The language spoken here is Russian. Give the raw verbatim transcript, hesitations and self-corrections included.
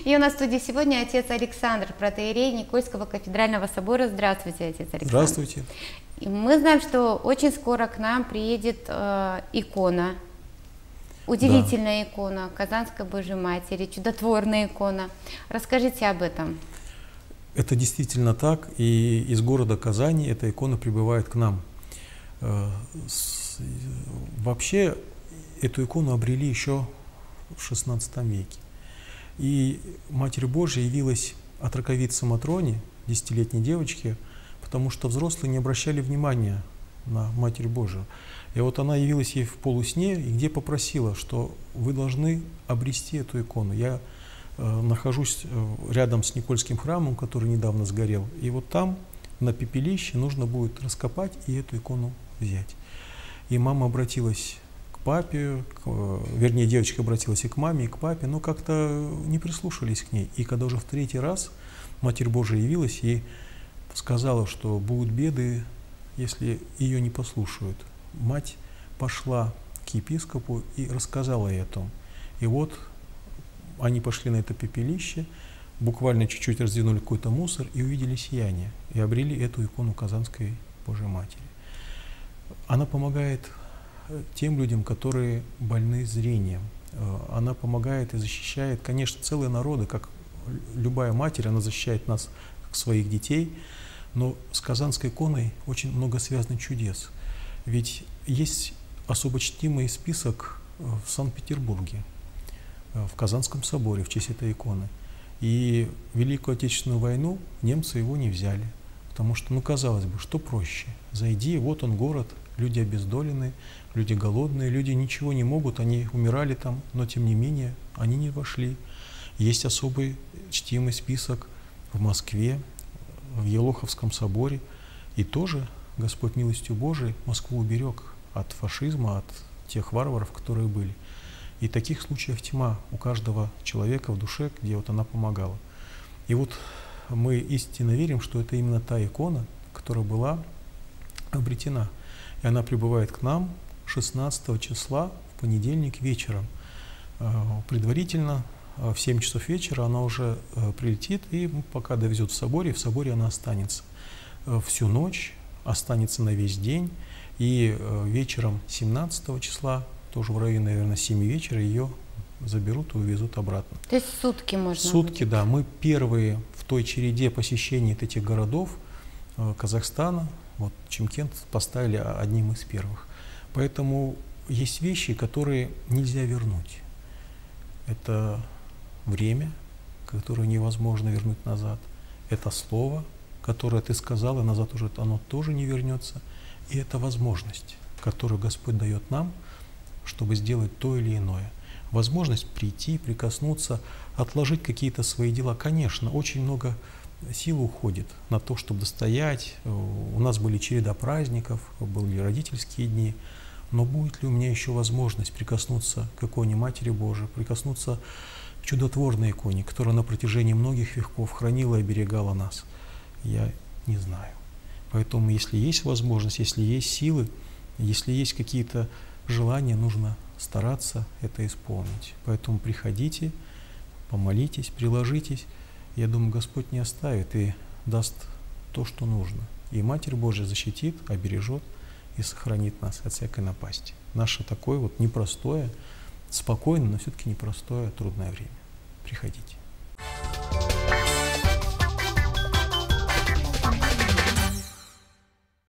И у нас в студии сегодня отец Александр, протоиерей Никольского кафедрального собора. Здравствуйте, отец Александр. Здравствуйте. И мы знаем, что очень скоро к нам приедет э, икона, удивительная да. икона Казанской Божьей Матери, чудотворная икона. Расскажите об этом. Это действительно так, и из города Казани эта икона прибывает к нам. Вообще эту икону обрели еще в шестнадцатом веке. И Матерь Божия явилась отроковице Матроне, десятилетней девочке, потому что взрослые не обращали внимания на Матерь Божию. И вот она явилась ей в полусне, и где попросила, что вы должны обрести эту икону. Я э, нахожусь рядом с Никольским храмом, который недавно сгорел, и вот там на пепелище нужно будет раскопать и эту икону взять. И мама обратилась к папе, к, вернее, девочка обратилась и к маме, и к папе, но как-то не прислушались к ней. И когда уже в третий раз Матерь Божия явилась и сказала, что будут беды, если ее не послушают, мать пошла к епископу и рассказала ей о том. И вот они пошли на это пепелище, буквально чуть-чуть раздвинули какой-то мусор и увидели сияние, и обрели эту икону Казанской Божьей Матери. Она помогает тем людям, которые больны зрением. Она помогает и защищает, конечно, целые народы, как любая матерь, она защищает нас, как своих детей, но с Казанской иконой очень много связано чудес. Ведь есть особо чтимый список в Санкт-Петербурге, в Казанском соборе в честь этой иконы. И в Великую Отечественную войну немцы его не взяли, потому что, ну, казалось бы, что проще? Зайди, вот он город, люди обездоленные, люди голодные, люди ничего не могут, они умирали там, но тем не менее они не вошли. Есть особый чтимый список в Москве, в Елоховском соборе, и тоже Господь милостью Божией Москву уберег от фашизма, от тех варваров, которые были. И таких случаев тьма у каждого человека в душе, где вот она помогала. И вот мы истинно верим, что это именно та икона, которая была обретена. И она прибывает к нам шестнадцатого числа в понедельник вечером. Предварительно в семь часов вечера она уже прилетит, и пока довезет в соборе, в соборе она останется всю ночь, останется на весь день, и вечером семнадцатого числа, тоже в районе, наверное, семи вечера, ее заберут и увезут обратно. То есть сутки можно? Сутки, будет. да. Мы первые в той череде посещений этих городов Казахстана, вот Чимкент поставили одним из первых. Поэтому есть вещи, которые нельзя вернуть. Это время, которое невозможно вернуть назад. Это слово, которое ты сказал, и назад уже оно тоже не вернется. И это возможность, которую Господь дает нам, чтобы сделать то или иное. Возможность прийти, прикоснуться, отложить какие-то свои дела. Конечно, очень много сил уходит на то, чтобы достоять. У нас были череда праздников, были родительские дни. Но будет ли у меня еще возможность прикоснуться к иконе Матери Божией, прикоснуться к чудотворной иконе, которая на протяжении многих веков хранила и оберегала нас? Я не знаю. Поэтому, если есть возможность, если есть силы, если есть какие-то желания, нужно стараться это исполнить. Поэтому приходите, помолитесь, приложитесь. Я думаю, Господь не оставит и даст то, что нужно. И Матерь Божия защитит, обережет и сохранит нас от всякой напасти. Наше такое вот непростое, спокойное, но все-таки непростое, трудное время. Приходите.